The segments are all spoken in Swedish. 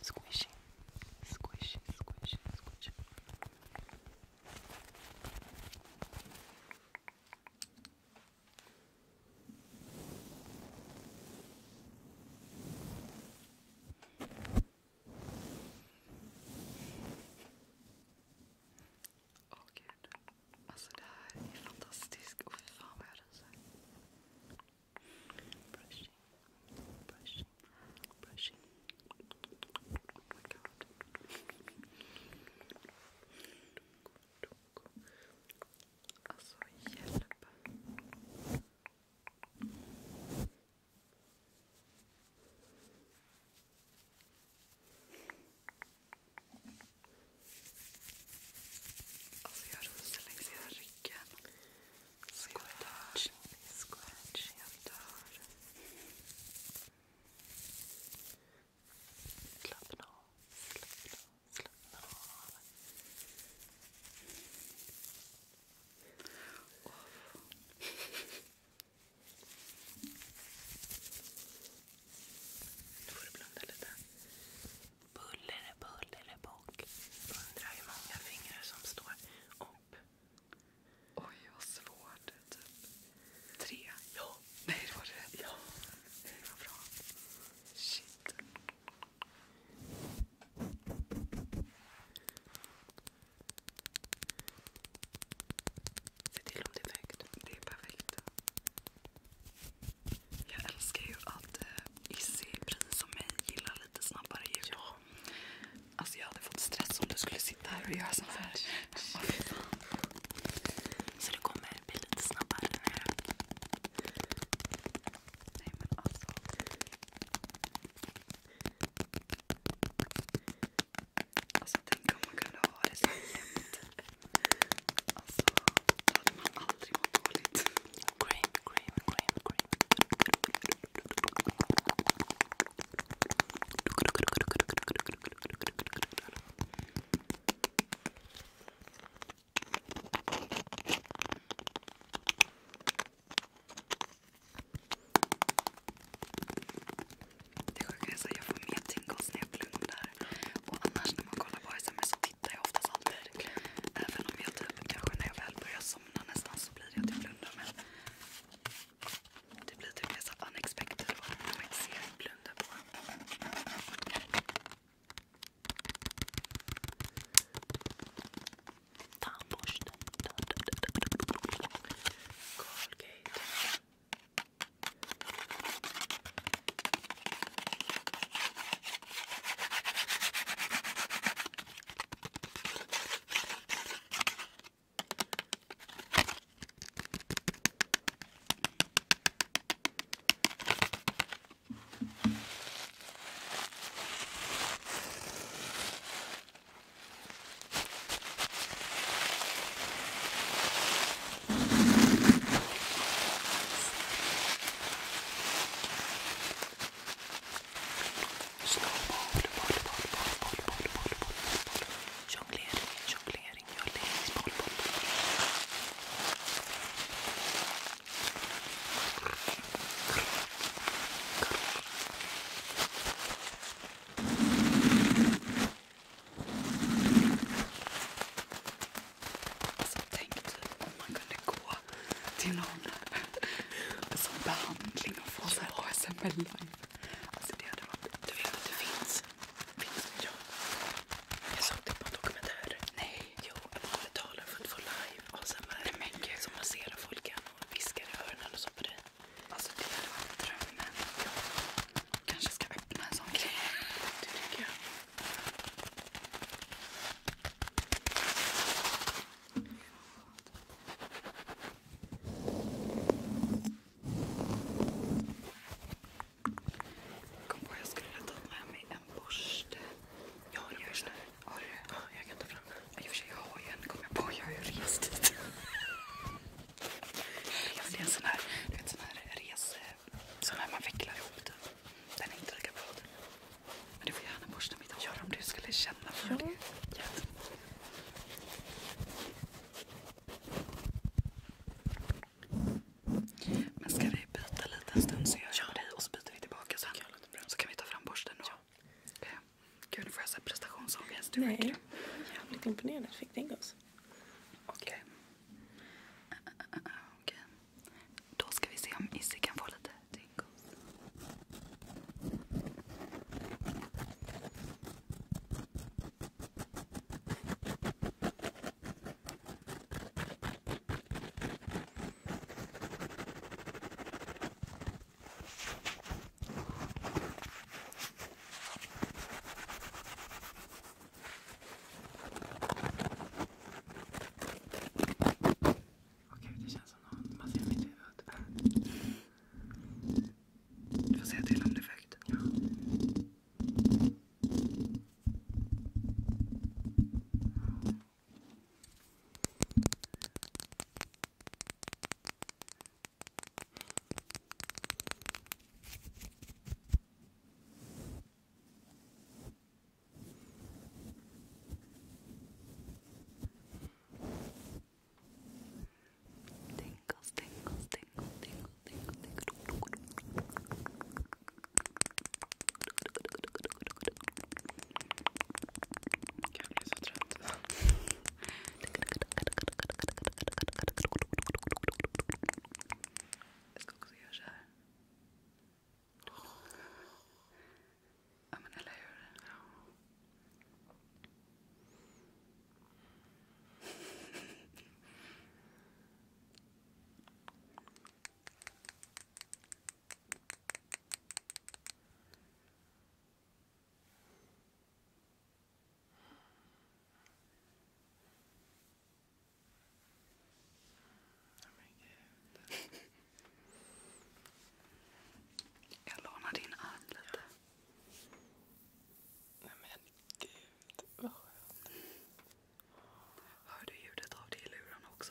Squishy, squishy, squishy, squishy. Åh gud. Alltså det här är fantastiskt. Och fy fan vad jag ryser. Brushing, brushing, brushing. Oh my god. Alltså hjälp. Alltså jag ryser längs hela ryggen. Så jag dör. Scratch, jag dör. Slappna av, slappna av. Nu får du blunda lite. Bullerbock. Undrar hur många fingrar som står upp. Oj, vad svårt. Typ 3. Ja. Nej, det var rätt. Ja. Det var bra. Shit. Se till om det är perfekt. Det är perfekt. Jag älskar ju att Issy, precis som mig, gillar lite snabbare ljud. Ja. Alltså jag hade fått stress om du skulle sitta här och göra så här. Så det kommer bli lite snabbare nu. Nej men alltså. Alltså tänk om man kunde ha det så jämt. Alltså då hade man aldrig mått dåligt. Cream. Det sjuka är så jag får mer tingles när jag blundar. Och annars när man kollar på ASMR så tittar jag oftast alltid. Även om jag typ kanske när jag väl börjar somna nästan så blir det att jag blundar. Men det blir typ mer så unexpected och när man inte ser blundar på. Tandborste. Colgate. Jonglering, boll. Alltså tänk typ om man kunde gå till någon som behandling och få så här ASMR live. Alltså det hade varit... Du vet att det finns? Ja. Jag såg det på en dokumentär. Nej. Jo, att man betalar för att få live ASMR. Men gud. Som masserar folk och viskar i öronen och så på det. Alltså det hade varit drömmen. Ja. Kanske ska öppna en sån grej. Det tycker jag. Gud, nu får jag så här prestationsångest. Nej, jävligt imponerande. Fick tingles. Okej. Okej. Då ska vi se om Izzy kan få lite tingles. Okej, det känns som någon massor i mitt huvud. Du får säga till om det är för högt. Ja. Tingles, tingles, tingles, tingles, tingles, tingles. Jag blir så trött. Jag ska också göra så här. Ja, men eller hur? Jag lånar din arm lite. Nej men gud, vad skönt. Hör du ljudet av det i luren också?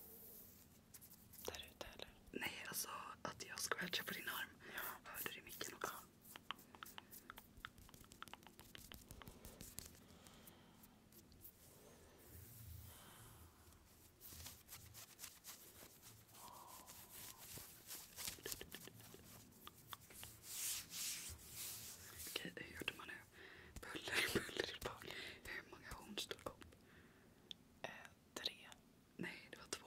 Där ute eller? Nej, alltså att jag scratchar på din arm. Hör du det i micken också? Okej, hur gjorde man nu? Buller i bak. Hur många horn stod upp? 3. Nej, det var 2.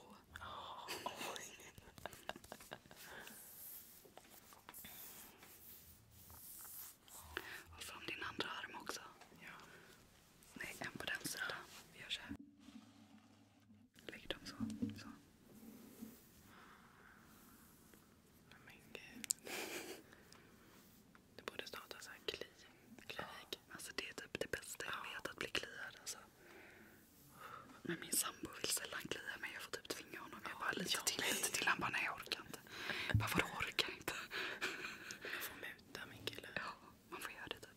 Och från din andra arm också. Ja. Nej, en på den sidan. Vi gör så här. Lägg dem så. Så. Men gud. Det borde starta så här klinik. Alltså det är typ det bästa jag vet, att bli kliad. Alltså. Men min sambo vill sällan klia mig. Jag får typ tvinga honom. Jag bara lite till. Han bara, nej jag orkar inte. Jag bara, vadå orkar inte? Jag får muta min kille. Ja, man får göra det typ.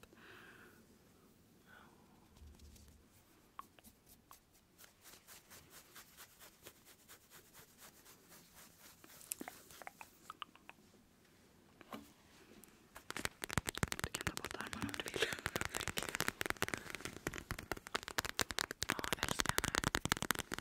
Du kan ta bort armarna om du vill. Ja, älskar henne.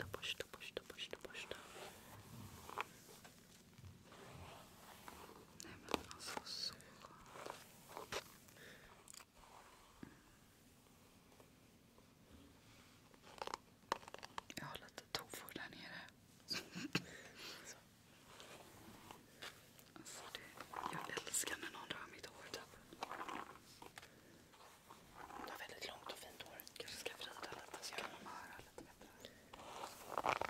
Nej men alltså så. Jag har lite tofu där nere. Alltså jag älskar när någon rör mitt hår typ. Du har väldigt långt och fint hår. Kanske ska vrida lite så kan man höra lite bättre.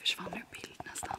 försvann ur bild nästan.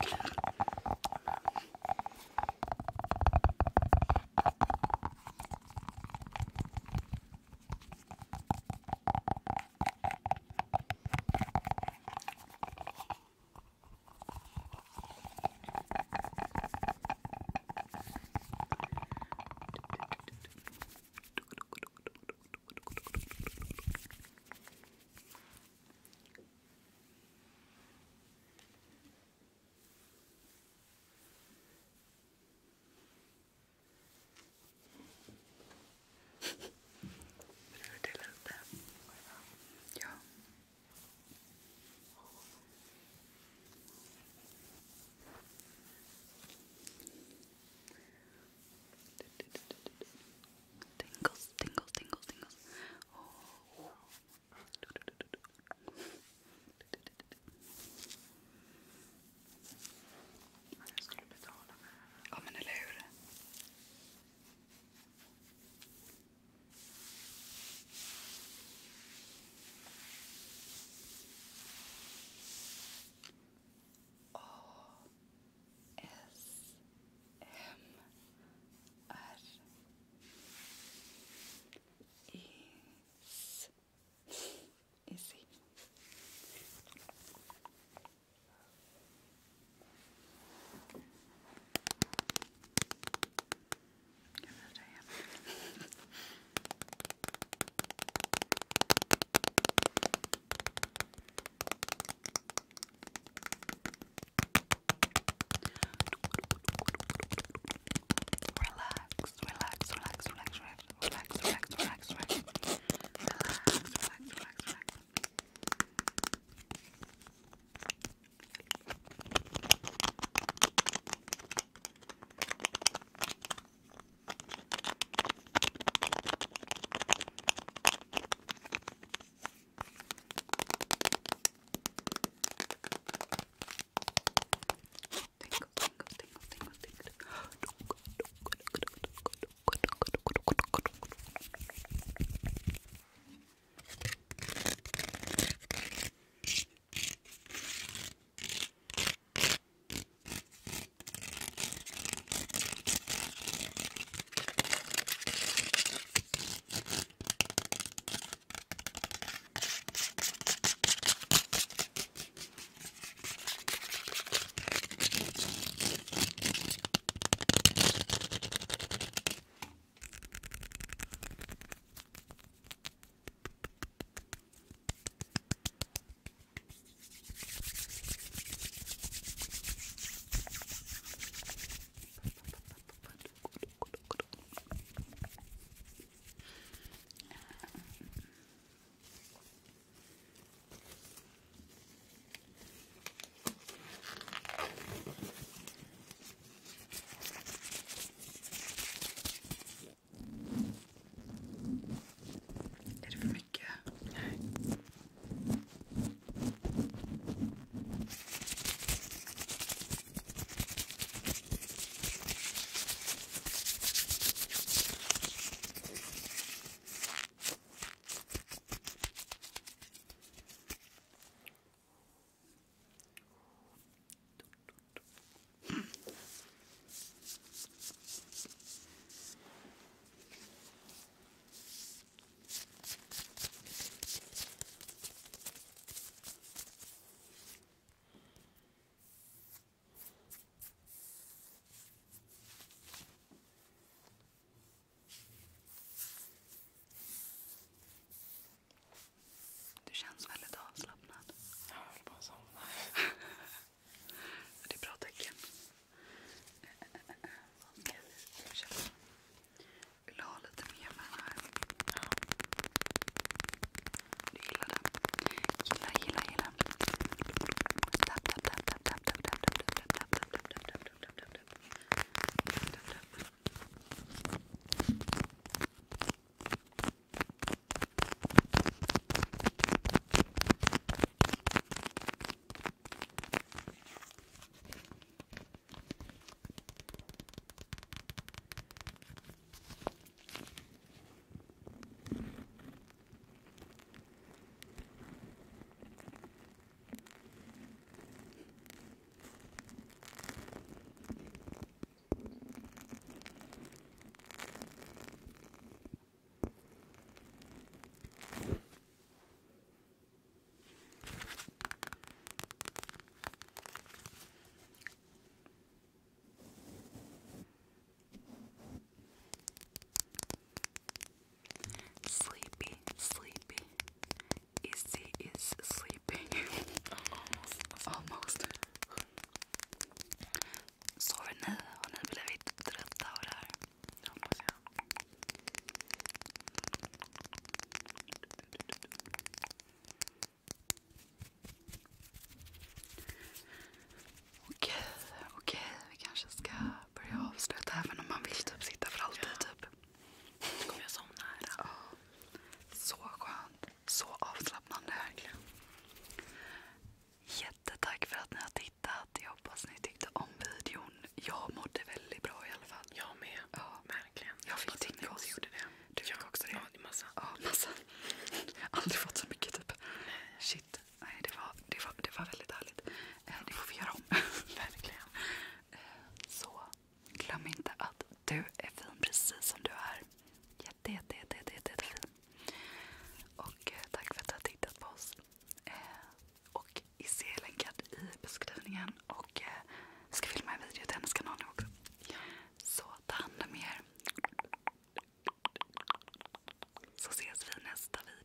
nästa video.